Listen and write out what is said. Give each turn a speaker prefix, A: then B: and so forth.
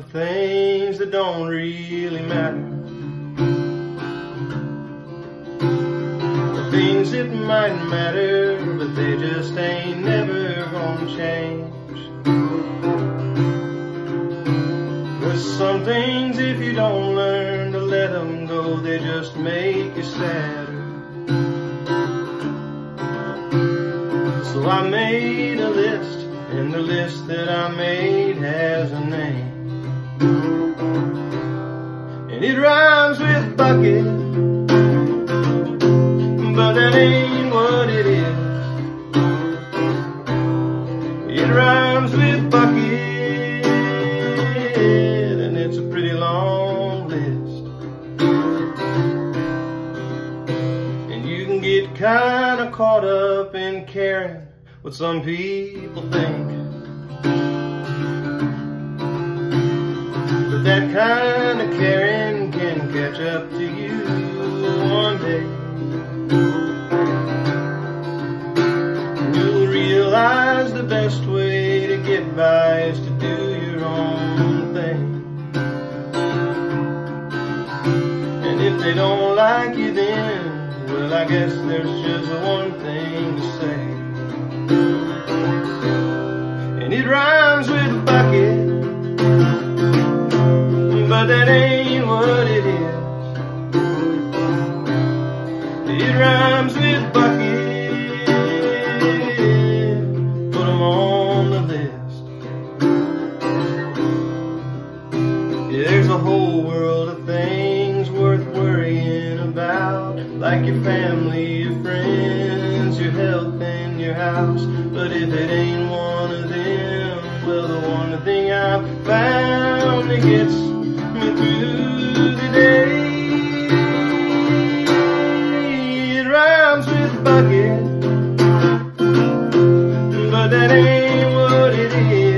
A: things that don't really matter, the things that might matter, but they just ain't never gonna change. 'Cause some things, if you don't learn to let them go, they just make you sadder. So I made a list, and the list that I made has a name, and it rhymes with bucket, but that ain't what it is. It rhymes with bucket, and it's a pretty long list, and you can get kinda caught up in caring what some people think, but that kind of caring can catch up to you one day. You'll realize the best way to get by is to do your own thing, and if they don't like you then, well, I guess there's just one thing to say, and it rhymes with bucket, but that ain't what it is. It rhymes with bucket, put 'em on the list. Yeah, there's a whole world of things worth worrying about, like your family, your friends, your health, and your house. But if it ain't one of them, well, the one thing I've found that gets me through the day, it rhymes with bucket, but that ain't what it is.